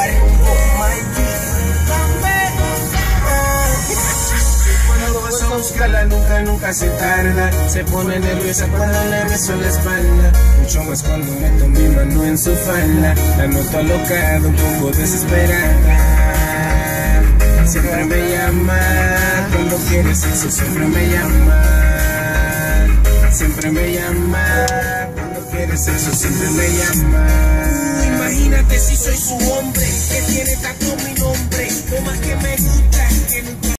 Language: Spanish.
Cuando vas a buscarla nunca se tarda. Se pone nerviosa cuando le beso la espalda. Mucho más cuando meto mi mano en su falda. La noto alocada, un poco desesperada. Siempre me llama cuando quiere sexo, siempre me llama. Siempre me llama cuando quiere sexo, siempre me llama. Imagínate si soy su hombre, que tiene tanto mi nombre, lo más que me gusta, que nunca